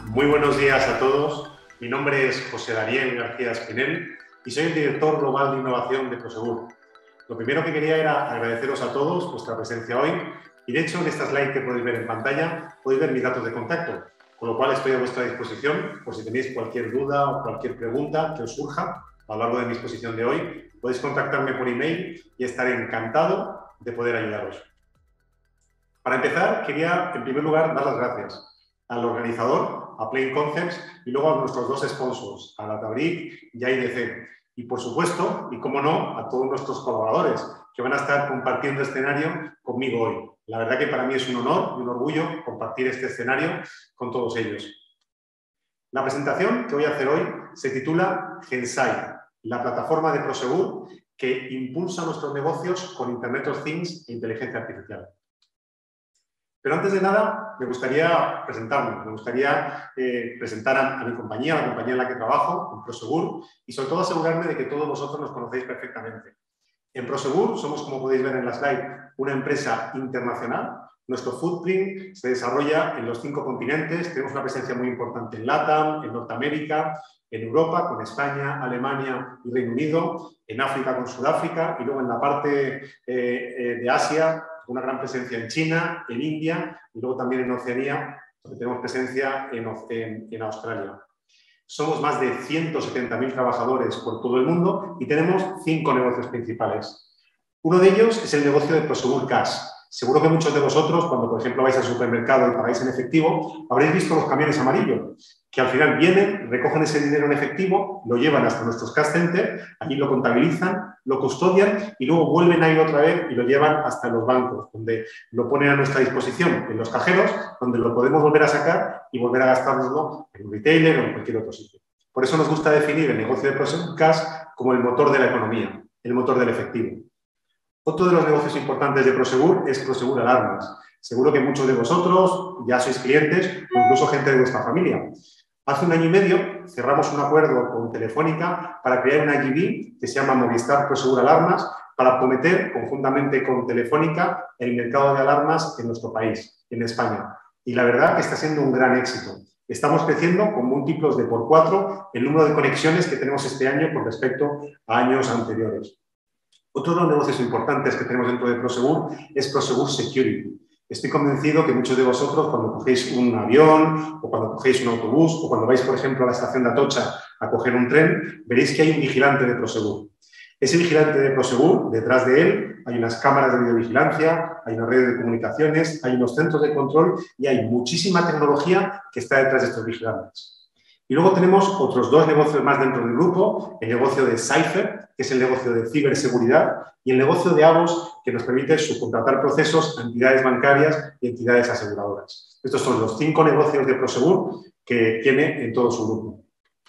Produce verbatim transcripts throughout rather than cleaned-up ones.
Muy buenos días a todos. Mi nombre es José Daniel García Espinel y soy el director global de innovación de Prosegur. Lo primero que quería era agradeceros a todos vuestra presencia hoy y, de hecho, en esta slide que podéis ver en pantalla podéis ver mis datos de contacto, con lo cual estoy a vuestra disposición por si tenéis cualquier duda o cualquier pregunta que os surja a lo largo de mi exposición de hoy. Podéis contactarme por email y estaré encantado de poder ayudaros. Para empezar, quería, en primer lugar, dar las gracias al organizador, a Plain Concepts, y luego a nuestros dos sponsors, a Databricks y a I D C. Y, por supuesto, y cómo no, a todos nuestros colaboradores que van a estar compartiendo escenario conmigo hoy. La verdad que para mí es un honor y un orgullo compartir este escenario con todos ellos. La presentación que voy a hacer hoy se titula Gensai, la plataforma de Prosegur que impulsa nuestros negocios con Internet of Things e inteligencia artificial. Pero antes de nada, me gustaría presentarme, me gustaría eh, presentar a, a mi compañía, a la compañía en la que trabajo, en Prosegur, y sobre todo asegurarme de que todos vosotros nos conocéis perfectamente. En Prosegur somos, como podéis ver en la slide, una empresa internacional. Nuestro footprint se desarrolla en los cinco continentes, tenemos una presencia muy importante en LATAM, en Norteamérica, en Europa, con España, Alemania y Reino Unido, en África con Sudáfrica y luego en la parte eh, eh, de Asia, una gran presencia en China, en India y luego también en Oceanía, donde tenemos presencia en, en, en Australia. Somos más de ciento setenta mil trabajadores por todo el mundo y tenemos cinco negocios principales. Uno de ellos es el negocio de Prosegur Cash. Seguro que muchos de vosotros, cuando por ejemplo vais al supermercado y pagáis en efectivo, habréis visto los camiones amarillos, que al final vienen, recogen ese dinero en efectivo, lo llevan hasta nuestros cash centers, allí lo contabilizan, lo custodian y luego vuelven a ir otra vez y lo llevan hasta los bancos, donde lo ponen a nuestra disposición en los cajeros, donde lo podemos volver a sacar y volver a gastárnoslo en un retailer o en cualquier otro sitio. Por eso nos gusta definir el negocio de Prosegur Cash como el motor de la economía, el motor del efectivo. Otro de los negocios importantes de Prosegur es Prosegur Alarmas. Seguro que muchos de vosotros ya sois clientes o incluso gente de vuestra familia. Hace un año y medio cerramos un acuerdo con Telefónica para crear una J V que se llama Movistar Prosegur Alarmas para prometer conjuntamente con Telefónica el mercado de alarmas en nuestro país, en España. Y la verdad que está siendo un gran éxito. Estamos creciendo con múltiplos de por cuatro el número de conexiones que tenemos este año con respecto a años anteriores. Otro de los negocios importantes que tenemos dentro de Prosegur es Prosegur Security. Estoy convencido que muchos de vosotros, cuando cogéis un avión o cuando cogéis un autobús o cuando vais, por ejemplo, a la estación de Atocha a coger un tren, veréis que hay un vigilante de Prosegur. Ese vigilante de Prosegur, detrás de él, hay unas cámaras de videovigilancia, hay una red de comunicaciones, hay unos centros de control y hay muchísima tecnología que está detrás de estos vigilantes. Y luego tenemos otros dos negocios más dentro del grupo, el negocio de Cypher, que es el negocio de ciberseguridad, y el negocio de Avos, que nos permite subcontratar procesos a entidades bancarias y entidades aseguradoras. Estos son los cinco negocios de Prosegur que tiene en todo su grupo.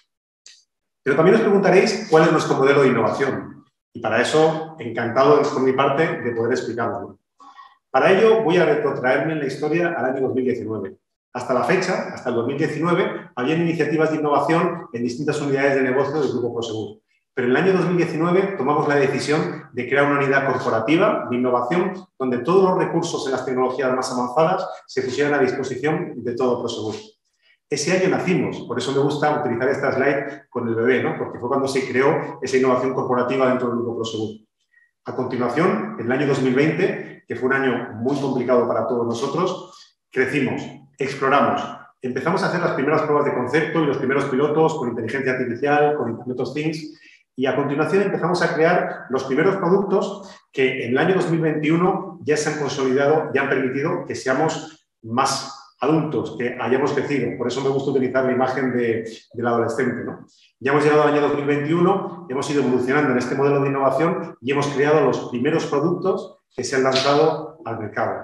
Pero también os preguntaréis cuál es nuestro modelo de innovación. Y para eso, encantado por mi parte de poder explicarlo. Para ello, voy a retrotraerme en la historia al año dos mil diecinueve. Hasta la fecha, hasta el dos mil diecinueve, había iniciativas de innovación en distintas unidades de negocio del Grupo Prosegur. Pero en el año dos mil diecinueve tomamos la decisión de crear una unidad corporativa de innovación donde todos los recursos en las tecnologías más avanzadas se pusieran a disposición de todo Prosegur. Ese año nacimos, por eso me gusta utilizar esta slide con el bebé, ¿no? Porque fue cuando se creó esa innovación corporativa dentro del Grupo Prosegur. A continuación, en el año dos mil veinte, que fue un año muy complicado para todos nosotros, crecimos, exploramos, empezamos a hacer las primeras pruebas de concepto y los primeros pilotos con inteligencia artificial, con Internet of Things, y a continuación empezamos a crear los primeros productos que en el año dos mil veintiuno ya se han consolidado, ya han permitido que seamos más adultos, que hayamos crecido. Por eso me gusta utilizar la imagen de, del adolescente, ¿no? Ya hemos llegado al año dos mil veintiuno, hemos ido evolucionando en este modelo de innovación y hemos creado los primeros productos que se han lanzado al mercado.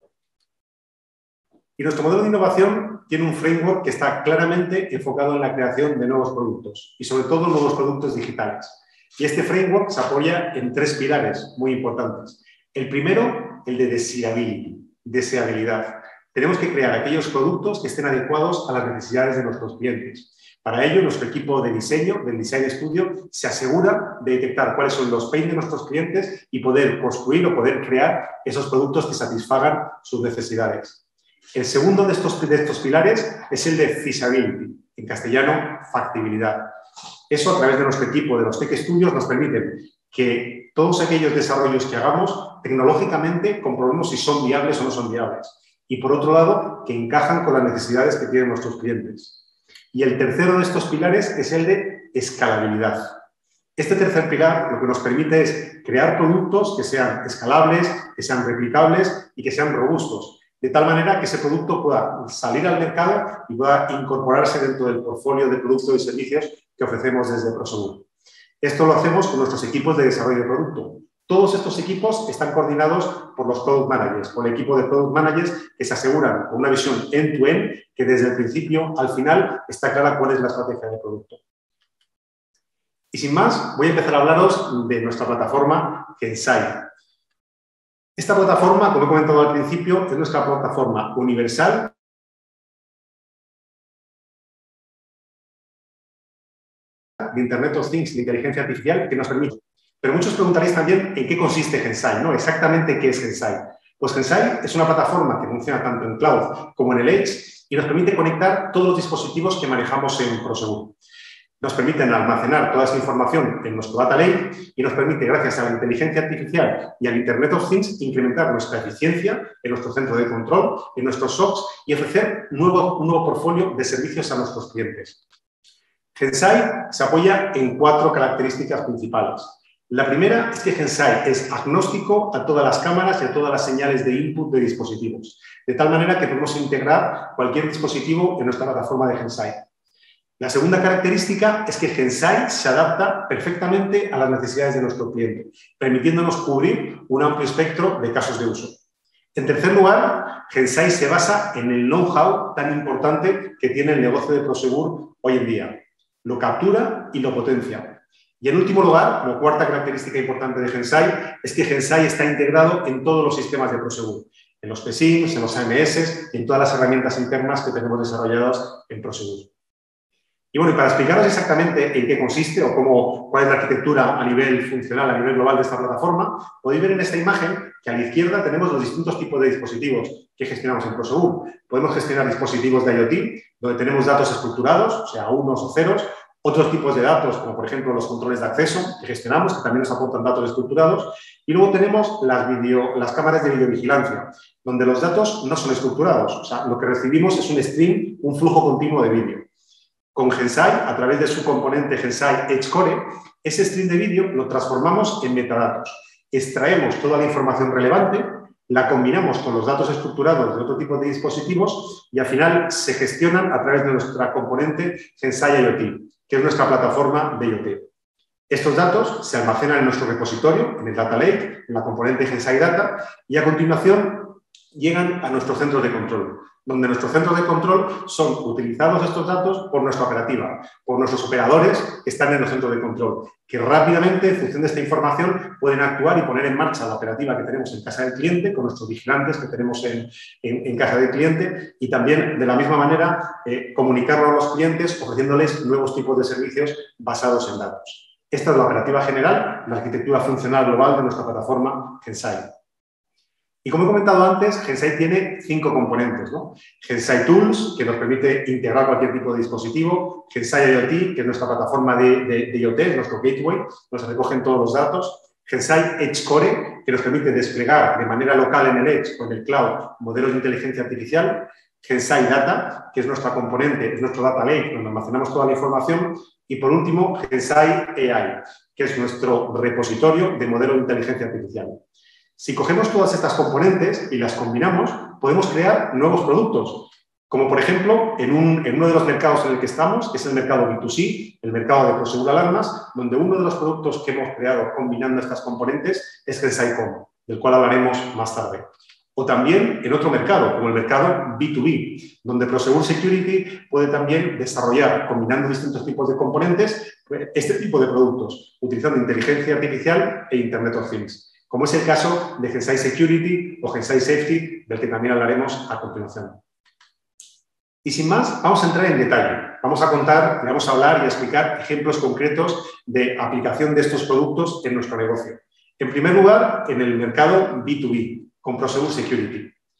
Y nuestro modelo de innovación tiene un framework que está claramente enfocado en la creación de nuevos productos y sobre todo nuevos productos digitales. Y este framework se apoya en tres pilares muy importantes. El primero, el de desirability, deseabilidad. Tenemos que crear aquellos productos que estén adecuados a las necesidades de nuestros clientes. Para ello, nuestro equipo de diseño, del Design Studio, se asegura de detectar cuáles son los pains de nuestros clientes y poder construir o poder crear esos productos que satisfagan sus necesidades. El segundo de estos, de estos pilares es el de feasibility, en castellano, factibilidad. Eso, a través de nuestro equipo de los Tech Studios, nos permite que todos aquellos desarrollos que hagamos, tecnológicamente, comprobemos si son viables o no son viables. Y, por otro lado, que encajan con las necesidades que tienen nuestros clientes. Y el tercero de estos pilares es el de escalabilidad. Este tercer pilar lo que nos permite es crear productos que sean escalables, que sean replicables y que sean robustos, de tal manera que ese producto pueda salir al mercado y pueda incorporarse dentro del portfolio de productos y servicios que ofrecemos desde Prosegur. Esto lo hacemos con nuestros equipos de desarrollo de producto. Todos estos equipos están coordinados por los Product Managers, por el equipo de Product Managers que se aseguran con una visión end-to-end que desde el principio al final está clara cuál es la estrategia de producto. Y sin más, voy a empezar a hablaros de nuestra plataforma Gensai. Esta plataforma, como he comentado al principio, es nuestra plataforma universal de Internet of Things, de inteligencia artificial, que nos permite. Pero muchos preguntaréis también en qué consiste Gensai, ¿no? Exactamente qué es Gensai. Pues Gensai es una plataforma que funciona tanto en cloud como en el edge y nos permite conectar todos los dispositivos que manejamos en Prosegur. Nos permiten almacenar toda esa información en nuestro data lake y nos permite, gracias a la inteligencia artificial y al Internet of Things, incrementar nuestra eficiencia en nuestro centro de control, en nuestros S O Cs y ofrecer nuevo, un nuevo portfolio de servicios a nuestros clientes. Gensai se apoya en cuatro características principales. La primera es que Gensai es agnóstico a todas las cámaras y a todas las señales de input de dispositivos, de tal manera que podemos integrar cualquier dispositivo en nuestra plataforma de Gensai. La segunda característica es que Gensai se adapta perfectamente a las necesidades de nuestro cliente, permitiéndonos cubrir un amplio espectro de casos de uso. En tercer lugar, Gensai se basa en el know-how tan importante que tiene el negocio de Prosegur hoy en día. Lo captura y lo potencia. Y en último lugar, la cuarta característica importante de Gensai es que Gensai está integrado en todos los sistemas de Prosegur, en los P S I Ms, en los A M S y en todas las herramientas internas que tenemos desarrolladas en Prosegur. Y bueno, y para explicaros exactamente en qué consiste o cómo, cuál es la arquitectura a nivel funcional, a nivel global de esta plataforma, podéis ver en esta imagen que a la izquierda tenemos los distintos tipos de dispositivos que gestionamos en Prosegur. Podemos gestionar dispositivos de IoT, donde tenemos datos estructurados, o sea, unos o ceros, otros tipos de datos, como por ejemplo los controles de acceso que gestionamos, que también nos aportan datos estructurados, y luego tenemos las, video, las cámaras de videovigilancia, donde los datos no son estructurados, o sea, lo que recibimos es un stream, un flujo continuo de vídeo. Con Gensai, a través de su componente Gensai Edge Core, ese stream de vídeo lo transformamos en metadatos. Extraemos toda la información relevante, la combinamos con los datos estructurados de otro tipo de dispositivos y al final se gestionan a través de nuestra componente Gensai IoT, que es nuestra plataforma de IoT. Estos datos se almacenan en nuestro repositorio, en el Data Lake, en la componente Gensai Data, y a continuación llegan a nuestros centros de control, donde nuestros centros de control son utilizados estos datos por nuestra operativa, por nuestros operadores que están en los centros de control, que rápidamente, en función de esta información, pueden actuar y poner en marcha la operativa que tenemos en casa del cliente, con nuestros vigilantes que tenemos en, en, en casa del cliente, y también, de la misma manera, eh, comunicarlo a los clientes ofreciéndoles nuevos tipos de servicios basados en datos. Esta es la operativa general, la arquitectura funcional global de nuestra plataforma Gensai. Y como he comentado antes, Gensai tiene cinco componentes, ¿no? Gensai Tools, que nos permite integrar cualquier tipo de dispositivo. Gensai IoT, que es nuestra plataforma de, de, de IoT, nuestro gateway, donde se recogen todos los datos. Gensai Edge Core, que nos permite desplegar de manera local en el Edge o en el cloud modelos de inteligencia artificial. Gensai Data, que es nuestra componente, es nuestro data lake, donde almacenamos toda la información. Y por último, Gensai A I, que es nuestro repositorio de modelos de inteligencia artificial. Si cogemos todas estas componentes y las combinamos, podemos crear nuevos productos, como por ejemplo en, un, en uno de los mercados en el que estamos, que es el mercado B dos C, el mercado de Prosegur Alarmas, donde uno de los productos que hemos creado combinando estas componentes es Gensai Com, del cual hablaremos más tarde. O también en otro mercado, como el mercado B dos B, donde Prosegur Security puede también desarrollar, combinando distintos tipos de componentes, este tipo de productos, utilizando inteligencia artificial e Internet of Things, como es el caso de Gensai Security o Gensai Safety, del que también hablaremos a continuación. Y sin más, vamos a entrar en detalle. Vamos a contar, vamos a hablar y a explicar ejemplos concretos de aplicación de estos productos en nuestro negocio. En primer lugar, en el mercado B dos B, con Prosegur Security.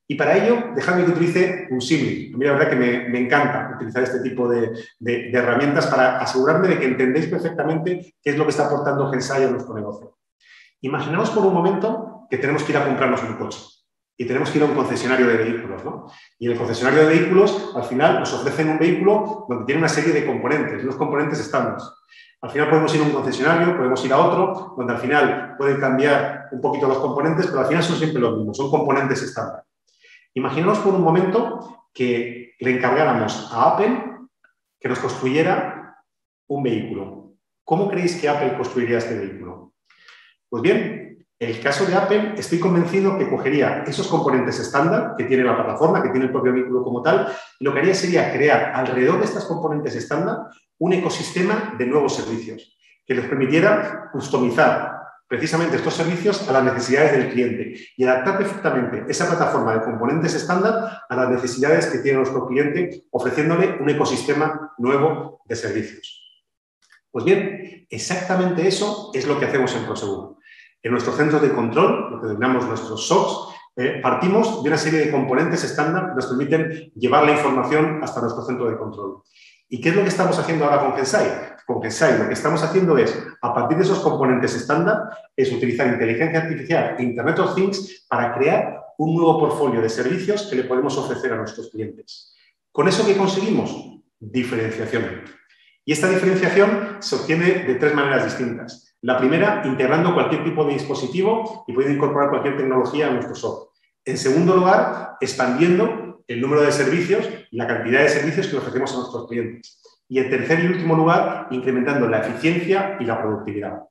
Y para ello, dejadme que utilice un símil. A mí la verdad que me, me encanta utilizar este tipo de, de, de herramientas para asegurarme de que entendéis perfectamente qué es lo que está aportando Gensai a nuestro negocio. Imaginaos por un momento que tenemos que ir a comprarnos un coche y tenemos que ir a un concesionario de vehículos, ¿no? Y en el concesionario de vehículos, al final, nos ofrecen un vehículo donde tiene una serie de componentes, unos componentes estándar. Al final podemos ir a un concesionario, podemos ir a otro, donde al final pueden cambiar un poquito los componentes, pero al final son siempre los mismos, son componentes estándar. Imaginaos por un momento que le encargáramos a Apple que nos construyera un vehículo. ¿Cómo creéis que Apple construiría este vehículo? Pues bien, en el caso de Apple, estoy convencido que cogería esos componentes estándar que tiene la plataforma, que tiene el propio vehículo como tal, y lo que haría sería crear alrededor de estos componentes estándar un ecosistema de nuevos servicios que les permitiera customizar precisamente estos servicios a las necesidades del cliente y adaptar perfectamente esa plataforma de componentes estándar a las necesidades que tiene nuestro cliente, ofreciéndole un ecosistema nuevo de servicios. Pues bien, exactamente eso es lo que hacemos en Prosegur. En nuestros centros de control, lo que denominamos nuestros S O Cs, eh, partimos de una serie de componentes estándar que nos permiten llevar la información hasta nuestro centro de control. ¿Y qué es lo que estamos haciendo ahora con Gensai? Con Gensai lo que estamos haciendo es, a partir de esos componentes estándar, es utilizar inteligencia artificial e Internet of Things para crear un nuevo portfolio de servicios que le podemos ofrecer a nuestros clientes. ¿Con eso qué conseguimos? Diferenciación. Y esta diferenciación se obtiene de tres maneras distintas. La primera, integrando cualquier tipo de dispositivo y pudiendo incorporar cualquier tecnología a nuestro software. En segundo lugar, expandiendo el número de servicios y la cantidad de servicios que ofrecemos a nuestros clientes. Y en tercer y último lugar, incrementando la eficiencia y la productividad.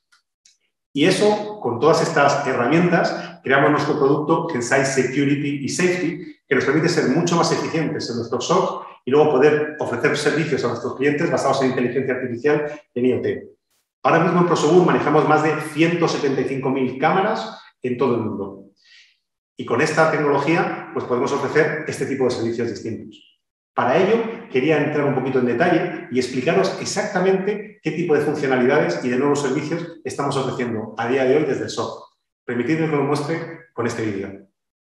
Y eso, con todas estas herramientas, creamos nuestro producto Gensai Security y Safety, que nos permite ser mucho más eficientes en nuestros S O C y luego poder ofrecer servicios a nuestros clientes basados en inteligencia artificial y en I O T. Ahora mismo en Prosegur manejamos más de ciento setenta y cinco mil cámaras en todo el mundo. Y con esta tecnología pues podemos ofrecer este tipo de servicios distintos. Para ello, quería entrar un poquito en detalle y explicaros exactamente qué tipo de funcionalidades y de nuevos servicios estamos ofreciendo a día de hoy desde el S O C. Permitidme que lo muestre con este vídeo.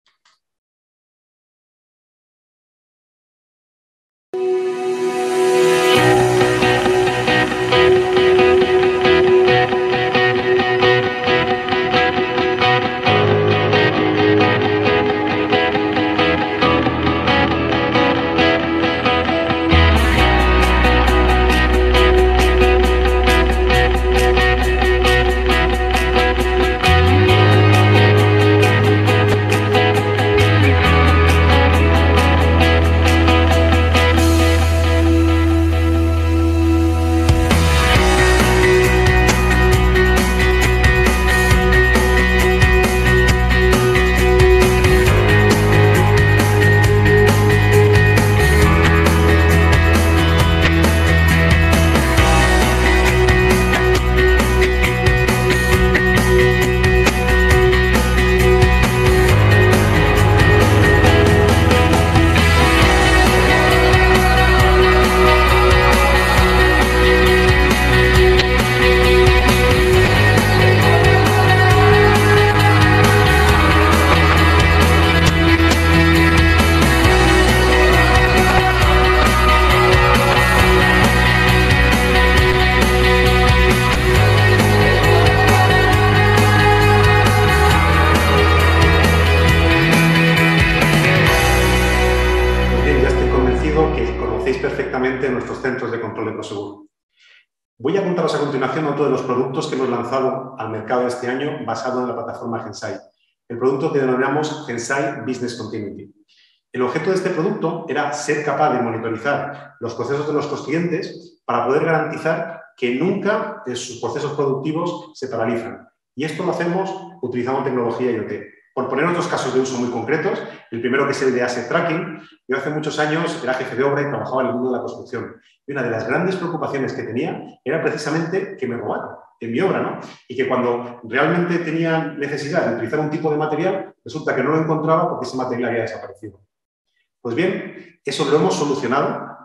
Perfectamente en nuestros centros de control de Prosegur. Voy a contaros a continuación otro de los productos que hemos lanzado al mercado este año basado en la plataforma Gensai, el producto que denominamos Gensai Business Continuity. El objeto de este producto era ser capaz de monitorizar los procesos de nuestros clientes para poder garantizar que nunca sus procesos productivos se paralizan. Y esto lo hacemos utilizando tecnología I O T. Por poner otros casos de uso muy concretos, el primero que es el de Asset Tracking. Yo hace muchos años era jefe de obra y trabajaba en el mundo de la construcción. Y una de las grandes preocupaciones que tenía era precisamente que me robaran en mi obra, ¿no? Y que cuando realmente tenía necesidad de utilizar un tipo de material, resulta que no lo encontraba porque ese material había desaparecido. Pues bien, eso lo hemos solucionado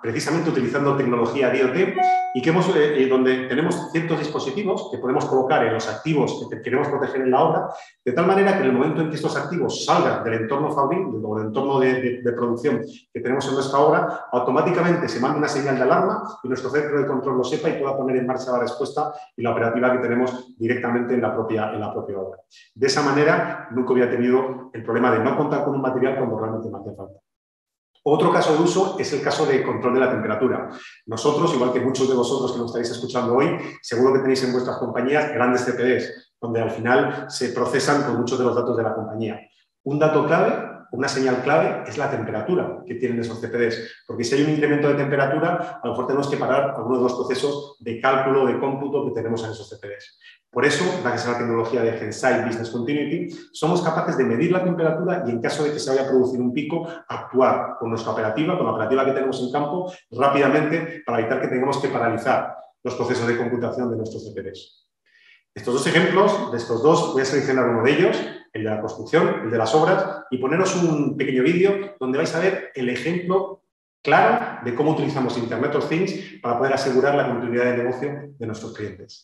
precisamente utilizando tecnología de IoT y que hemos, eh, donde tenemos ciertos dispositivos que podemos colocar en los activos que queremos proteger en la obra, de tal manera que en el momento en que estos activos salgan del entorno fabril o del entorno de, de, de producción que tenemos en nuestra obra, automáticamente se manda una señal de alarma y nuestro centro de control lo sepa y pueda poner en marcha la respuesta y la operativa que tenemos directamente en la propia, en la propia obra. De esa manera, nunca hubiera tenido el problema de no contar con un material cuando realmente me hace falta. Otro caso de uso es el caso de control de la temperatura. Nosotros, igual que muchos de vosotros que nos estáis escuchando hoy, seguro que tenéis en vuestras compañías grandes C P Ds, donde al final se procesan con muchos de los datos de la compañía. Un dato clave, una señal clave, es la temperatura que tienen esos C P Ds, porque si hay un incremento de temperatura, a lo mejor tenemos que parar algunos de los procesos de cálculo, de cómputo que tenemos en esos C P Ds. Por eso, gracias a la tecnología de Gensight Business Continuity, somos capaces de medir la temperatura y, en caso de que se vaya a producir un pico, actuar con nuestra operativa, con la operativa que tenemos en campo, rápidamente para evitar que tengamos que paralizar los procesos de computación de nuestros C P Ds. Estos dos ejemplos, de estos dos, voy a seleccionar uno de ellos, el de la construcción, el de las obras, y poneros un pequeño vídeo donde vais a ver el ejemplo claro de cómo utilizamos Internet of Things para poder asegurar la continuidad de negocio de nuestros clientes.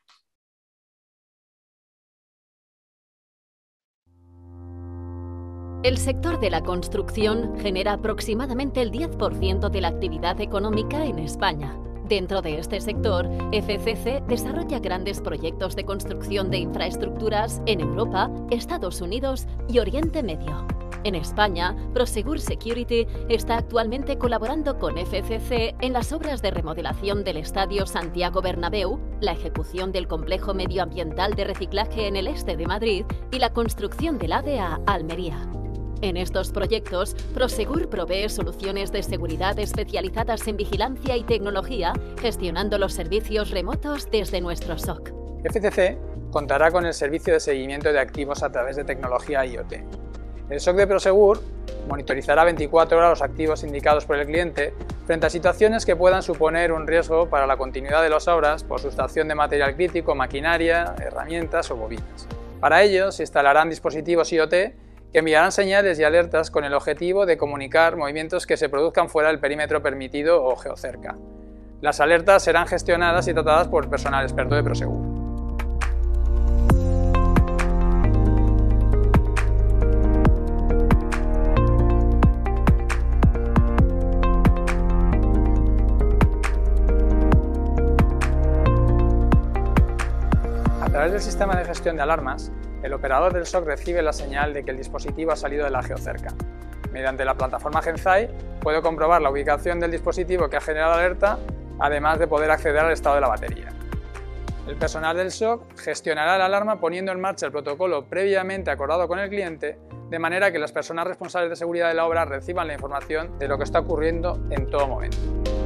El sector de la construcción genera aproximadamente el diez por ciento de la actividad económica en España. Dentro de este sector, F C C desarrolla grandes proyectos de construcción de infraestructuras en Europa, Estados Unidos y Oriente Medio. En España, Prosegur Security está actualmente colaborando con F C C en las obras de remodelación del Estadio Santiago Bernabéu, la ejecución del complejo medioambiental de reciclaje en el este de Madrid y la construcción del AVE a Almería. En estos proyectos, Prosegur provee soluciones de seguridad especializadas en vigilancia y tecnología, gestionando los servicios remotos desde nuestro S O C. F C C contará con el servicio de seguimiento de activos a través de tecnología IoT. El S O C de Prosegur monitorizará veinticuatro horas los activos indicados por el cliente frente a situaciones que puedan suponer un riesgo para la continuidad de las obras por sustracción de material crítico, maquinaria, herramientas o bobinas. Para ello, se instalarán dispositivos IoT que enviarán señales y alertas con el objetivo de comunicar movimientos que se produzcan fuera del perímetro permitido o geocerca. Las alertas serán gestionadas y tratadas por personal experto de Prosegur. A través del sistema de gestión de alarmas, el operador del S O C recibe la señal de que el dispositivo ha salido de la geocerca. Mediante la plataforma Gensight puede comprobar la ubicación del dispositivo que ha generado la alerta, además de poder acceder al estado de la batería. El personal del S O C gestionará la alarma poniendo en marcha el protocolo previamente acordado con el cliente, de manera que las personas responsables de seguridad de la obra reciban la información de lo que está ocurriendo en todo momento.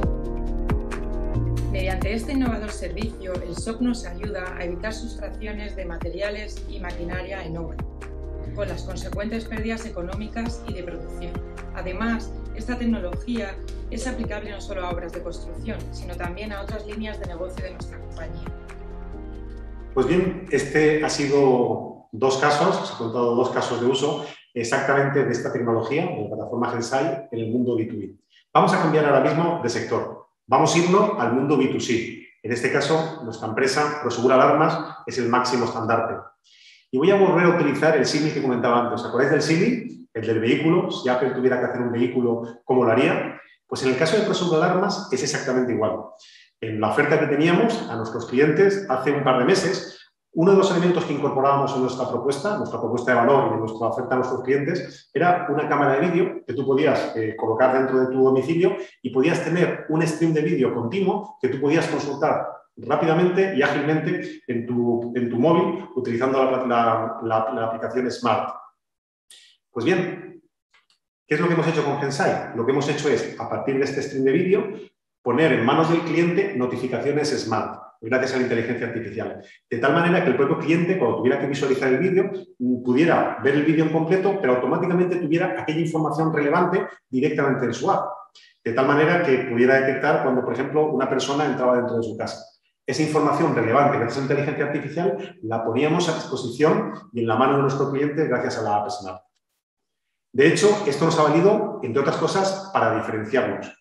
Mediante este innovador servicio, el S O C nos ayuda a evitar sustracciones de materiales y maquinaria en obra, con las consecuentes pérdidas económicas y de producción. Además, esta tecnología es aplicable no solo a obras de construcción, sino también a otras líneas de negocio de nuestra compañía. Pues bien, este ha sido dos casos, os he contado dos casos de uso exactamente de esta tecnología, de la plataforma Gensight, en el mundo B dos B. Vamos a cambiar ahora mismo de sector. Vamos a irnos al mundo B dos C. En este caso, nuestra empresa, Prosegur Alarmas, es el máximo estandarte. Y voy a volver a utilizar el símil que comentaba antes. ¿Os acordáis del símil? El del vehículo. Si Apple tuviera que hacer un vehículo, ¿cómo lo haría? Pues en el caso de Prosegur Alarmas es exactamente igual. En la oferta que teníamos a nuestros clientes hace un par de meses, uno de los elementos que incorporábamos en nuestra propuesta, nuestra propuesta de valor y en nuestra oferta a nuestros clientes, era una cámara de vídeo que tú podías eh, colocar dentro de tu domicilio y podías tener un stream de vídeo continuo que tú podías consultar rápidamente y ágilmente en tu, en tu móvil utilizando la, la, la, la aplicación Smart. Pues bien, ¿qué es lo que hemos hecho con Gensight? Lo que hemos hecho es, a partir de este stream de vídeo, poner en manos del cliente notificaciones Smart, gracias a la inteligencia artificial. De tal manera que el propio cliente, cuando tuviera que visualizar el vídeo, pudiera ver el vídeo en completo, pero automáticamente tuviera aquella información relevante directamente en su app. De tal manera que pudiera detectar cuando, por ejemplo, una persona entraba dentro de su casa. Esa información relevante, gracias a la inteligencia artificial, la poníamos a disposición y en la mano de nuestro cliente gracias a la app Smart. De hecho, esto nos ha valido, entre otras cosas, para diferenciarnos.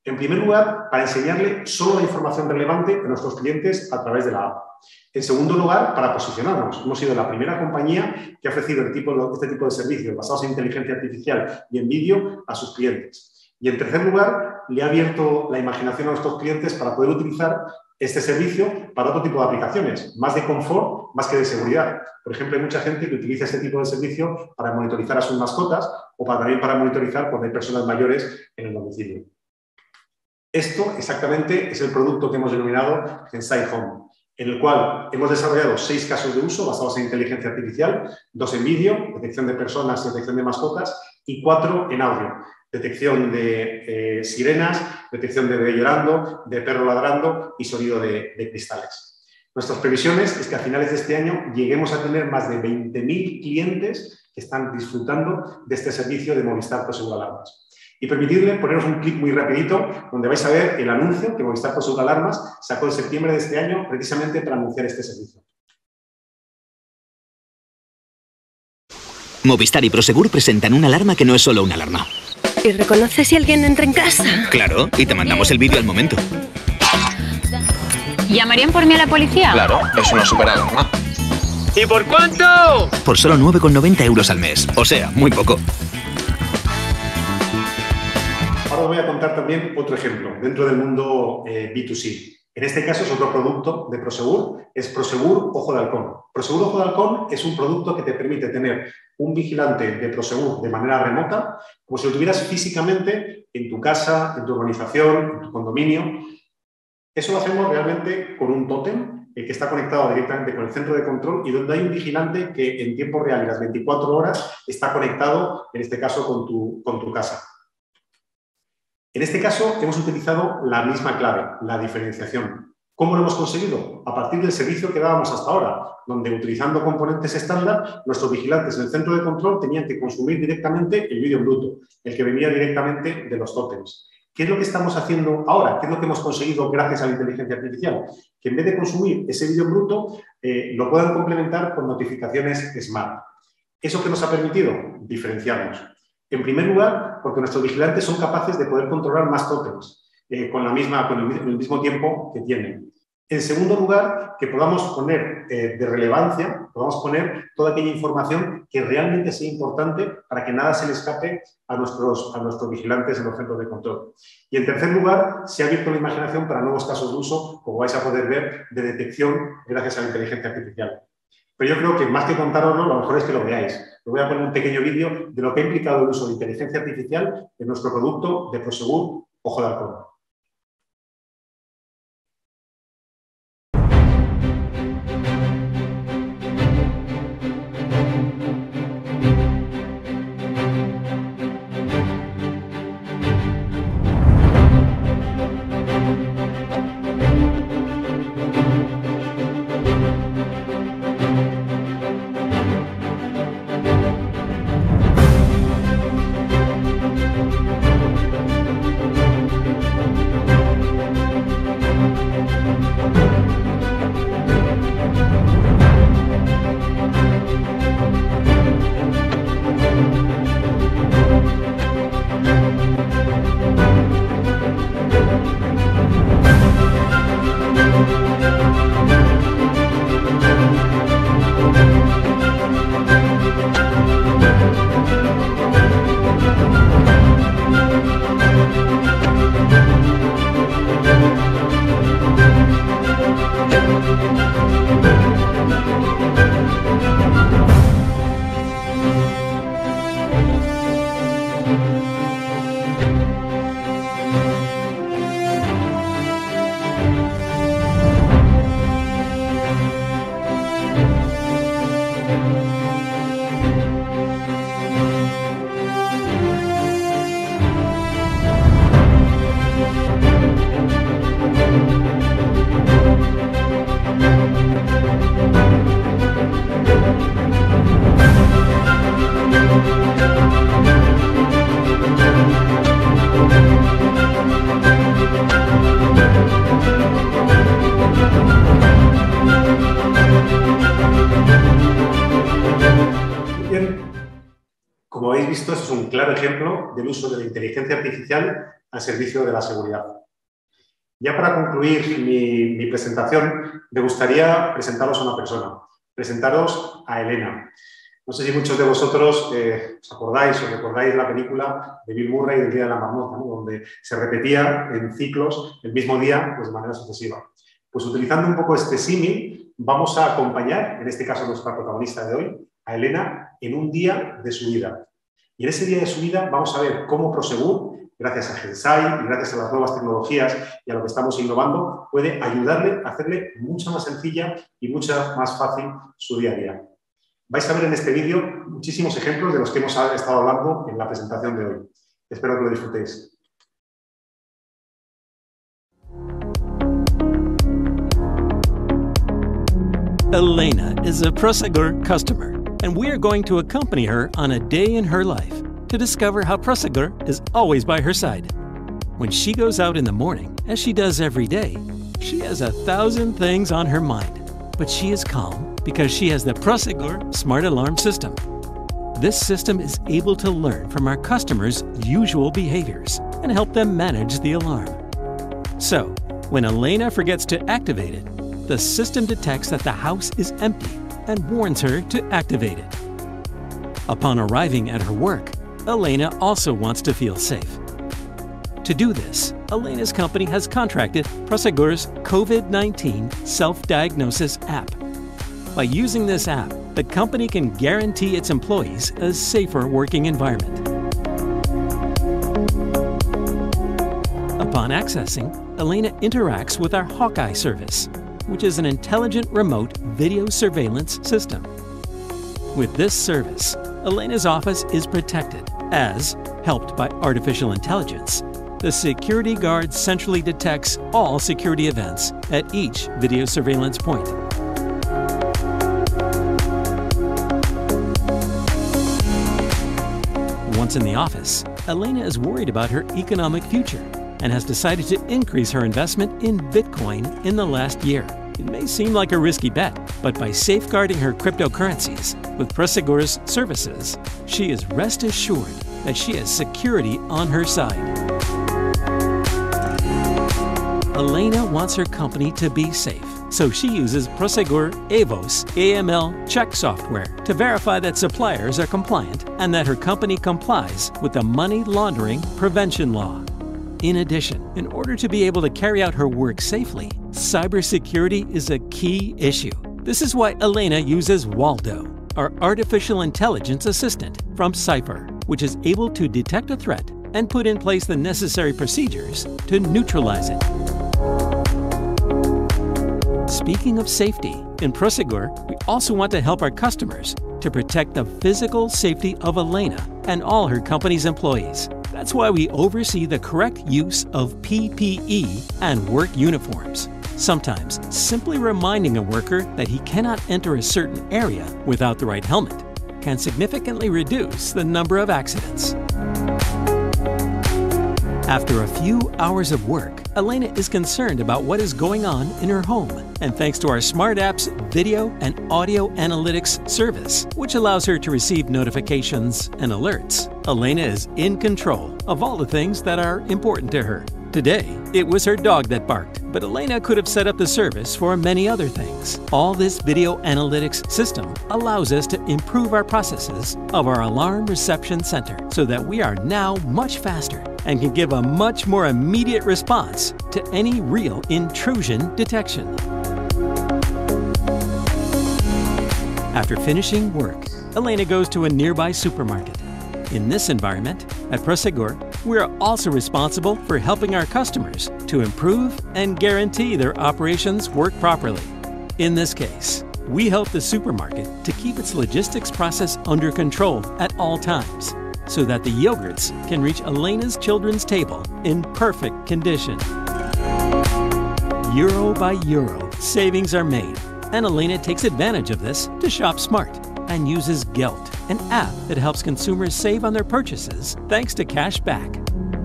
En primer lugar, para enseñarle solo la información relevante a nuestros clientes a través de la app. En segundo lugar, para posicionarnos. Hemos sido la primera compañía que ha ofrecido el tipo, este tipo de servicios basados en inteligencia artificial y en vídeo a sus clientes. Y en tercer lugar, le ha abierto la imaginación a nuestros clientes para poder utilizar este servicio para otro tipo de aplicaciones, más de confort, más que de seguridad. Por ejemplo, hay mucha gente que utiliza este tipo de servicio para monitorizar a sus mascotas o para, también para monitorizar cuando hay personas mayores en el domicilio. Esto exactamente es el producto que hemos denominado Inside Home, en el cual hemos desarrollado seis casos de uso basados en inteligencia artificial, dos en vídeo, detección de personas y detección de mascotas, y cuatro en audio, detección de eh, sirenas, detección de bebé llorando, de perro ladrando y sonido de, de cristales. Nuestras previsiones es que a finales de este año lleguemos a tener más de veinte mil clientes que están disfrutando de este servicio de Movistar Prosegur Alarmas. Y permitidme poneros un clip muy rapidito donde vais a ver el anuncio que Movistar Prosegur Alarmas sacó en septiembre de este año precisamente para anunciar este servicio. Movistar y Prosegur presentan una alarma que no es solo una alarma. ¿Y reconoce si alguien entra en casa? Claro, y te mandamos el vídeo al momento. ¿Llamarían por mí a la policía? Claro, es una super alarma. ¿Y por cuánto? Por solo nueve con noventa euros al mes. O sea, muy poco. Ahora os voy a contar también otro ejemplo dentro del mundo eh, B dos C. En este caso es otro producto de Prosegur, es Prosegur Ojo de Halcón. Prosegur Ojo de Halcón es un producto que te permite tener un vigilante de Prosegur de manera remota, como si lo tuvieras físicamente en tu casa, en tu organización, en tu condominio. Eso lo hacemos realmente con un tótem eh, que está conectado directamente con el centro de control y donde hay un vigilante que en tiempo real y las veinticuatro horas está conectado, en este caso, con tu, con tu casa. En este caso, hemos utilizado la misma clave, la diferenciación. ¿Cómo lo hemos conseguido? A partir del servicio que dábamos hasta ahora, donde utilizando componentes estándar, nuestros vigilantes en el centro de control tenían que consumir directamente el vídeo bruto, el que venía directamente de los tótems. ¿Qué es lo que estamos haciendo ahora? ¿Qué es lo que hemos conseguido gracias a la inteligencia artificial? Que en vez de consumir ese vídeo bruto, eh, lo puedan complementar con notificaciones Smart. ¿Eso qué nos ha permitido? Diferenciarnos. En primer lugar, porque nuestros vigilantes son capaces de poder controlar más tótems eh, con, la misma, con el, el mismo tiempo que tienen. En segundo lugar, que podamos poner eh, de relevancia, podamos poner toda aquella información que realmente sea importante para que nada se le escape a nuestros, a nuestros vigilantes en los centros de control. Y en tercer lugar, se ha abierto la imaginación para nuevos casos de uso, como vais a poder ver, de detección gracias a la inteligencia artificial. Pero yo creo que más que contároslo, lo mejor es que lo veáis. Os voy a poner un pequeño vídeo de lo que ha implicado el uso de inteligencia artificial en nuestro producto de Prosegur Ojo de Halcón. Bien, como habéis visto, este es un claro ejemplo del uso de la inteligencia artificial al servicio de la seguridad. Ya para concluir mi, mi presentación, me gustaría presentaros a una persona, presentaros a Elena. No sé si muchos de vosotros eh, os acordáis o recordáis la película de Bill Murray del Día de la Marmota, ¿no? Donde se repetía en ciclos el mismo día, pues de manera sucesiva. Pues utilizando un poco este símil, vamos a acompañar, en este caso nuestra protagonista de hoy, a Elena en un día de su vida. Y en ese día de su vida vamos a ver cómo Prosegur, gracias a Gensai y gracias a las nuevas tecnologías y a lo que estamos innovando, puede ayudarle a hacerle mucho más sencilla y mucho más fácil su día a día. Vais a ver en este vídeo muchísimos ejemplos de los que hemos estado hablando en la presentación de hoy. Espero que lo disfrutéis. Elena is a Prosegur customer, and we are going to accompany her on a day in her life to discover how Prosegur is always by her side. When she goes out in the morning, as she does every day, she has a thousand things on her mind, but she is calm because she has the Prosegur Smart Alarm System. This system is able to learn from our customers' usual behaviors and help them manage the alarm. So, when Elena forgets to activate it, the system detects that the house is empty and warns her to activate it. Upon arriving at her work, Elena also wants to feel safe. To do this, Elena's company has contracted Prosegur's COVID nineteen self-diagnosis app. By using this app, the company can guarantee its employees a safer working environment. Upon accessing, Elena interacts with our Hawkeye service, which is an intelligent remote video surveillance system. With this service, Elena's office is protected as, helped by artificial intelligence, the security guard centrally detects all security events at each video surveillance point. Once in the office, Elena is worried about her economic future and has decided to increase her investment in Bitcoin in the last year. It may seem like a risky bet, but by safeguarding her cryptocurrencies with Prosegur's services, she is rest assured that she has security on her side. Elena wants her company to be safe, so she uses Prosegur Evos A M L check software to verify that suppliers are compliant and that her company complies with the money laundering prevention law. In addition, in order to be able to carry out her work safely, cybersecurity is a key issue. This is why Elena uses Waldo, our artificial intelligence assistant from Cypher, which is able to detect a threat and put in place the necessary procedures to neutralize it. Speaking of safety, in Prosegur, we also want to help our customers to protect the physical safety of Elena and all her company's employees. That's why we oversee the correct use of P P E and work uniforms. Sometimes, simply reminding a worker that he cannot enter a certain area without the right helmet can significantly reduce the number of accidents. After a few hours of work, Elena is concerned about what is going on in her home. And thanks to our Smart Apps video and audio analytics service, which allows her to receive notifications and alerts, Elena is in control of all the things that are important to her. Today, it was her dog that barked, but Elena could have set up the service for many other things. All this video analytics system allows us to improve our processes of our alarm reception center so that we are now much faster and can give a much more immediate response to any real intrusion detection. After finishing work, Elena goes to a nearby supermarket. In this environment, at Prosegur, we are also responsible for helping our customers to improve and guarantee their operations work properly. In this case, we help the supermarket to keep its logistics process under control at all times, so that the yogurts can reach Elena's children's table in perfect condition. Euro by euro, savings are made, and Elena takes advantage of this to shop smart and uses Gelt, an app that helps consumers save on their purchases thanks to cash back.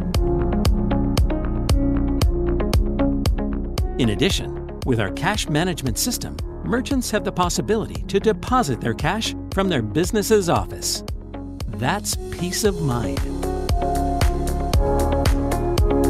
In addition, with our cash management system, merchants have the possibility to deposit their cash from their business's office. That's peace of mind.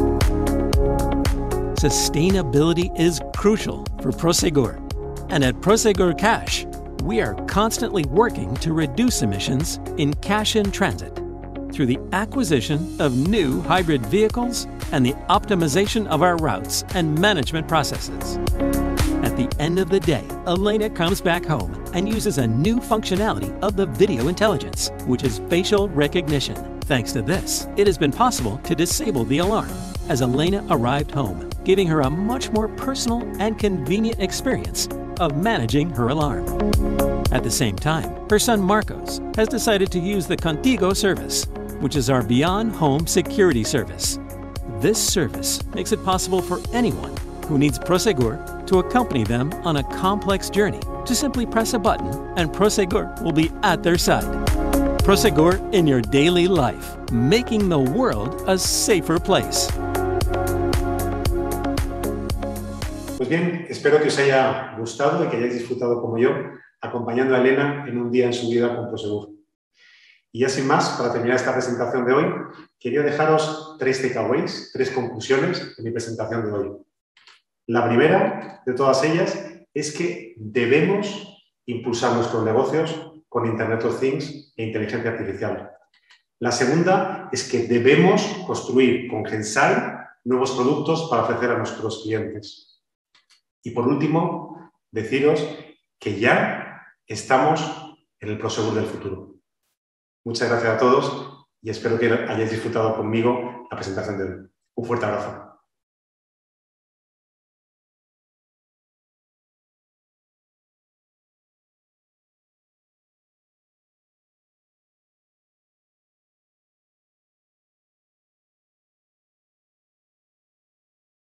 sustainability is crucial for Prosegur. And at Prosegur Cash, we are constantly working to reduce emissions in cash in transit through the acquisition of new hybrid vehicles and the optimization of our routes and management processes. At the end of the day, Elena comes back home and uses a new functionality of the video intelligence, which is facial recognition. Thanks to this, it has been possible to disable the alarm as Elena arrived home, giving her a much more personal and convenient experience of managing her alarm. At the same time, her son Marcos has decided to use the Contigo service, which is our beyond home security service. This service makes it possible for anyone who needs Prosegur to accompany them on a complex journey to simply press a button and Prosegur will be at their side. Prosegur in your daily life, making the world a safer place. Pues bien, espero que os haya gustado y que hayáis disfrutado como yo acompañando a Elena en un día en su vida con Prosegur. Y ya sin más, para terminar esta presentación de hoy, quería dejaros tres takeaways, tres conclusiones de mi presentación de hoy. La primera de todas ellas es que debemos impulsar nuestros negocios con Internet of Things e inteligencia artificial. La segunda es que debemos construir con Gensai nuevos productos para ofrecer a nuestros clientes. Y por último, deciros que ya estamos en el Prosegur del futuro. Muchas gracias a todos y espero que hayáis disfrutado conmigo la presentación de hoy. Un fuerte abrazo.